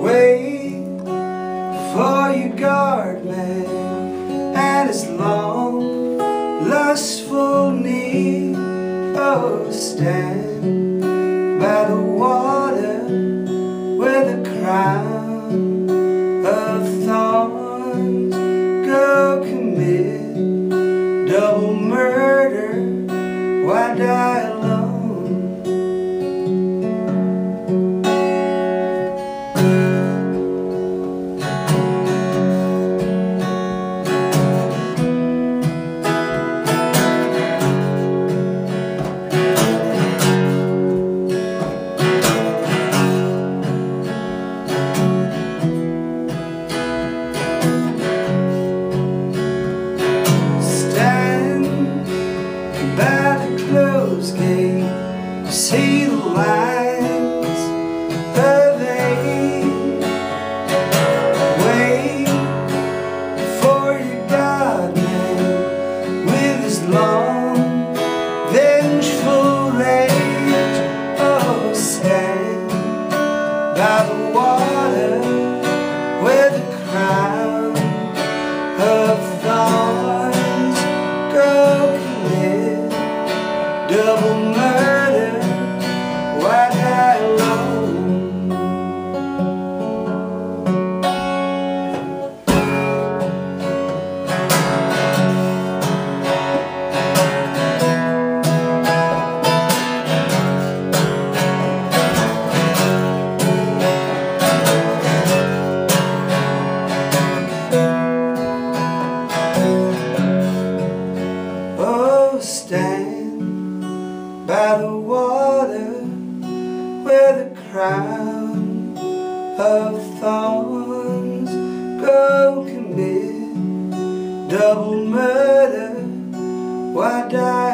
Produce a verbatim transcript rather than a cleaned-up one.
Wait for your guardman and his long, lustful knee. Oh, stand by the water where the crown of thorns. Go commit double murder. Why die alone? By the closed gate, you see the lines of eight. Wait for your God-man with his long, vengeful rage. Oh, stand by the water where the crown of thorns. Go double murder, why die alone? Oh, stand by the water where the crown of thorns. Go commit double murder, why die